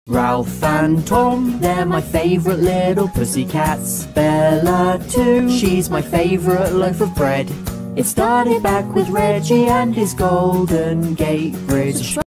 Ralph and Tom, they're my favourite little pussycats. Bella too, she's my favourite loaf of bread. It started back with Reggie and his Golden Gate Bridge.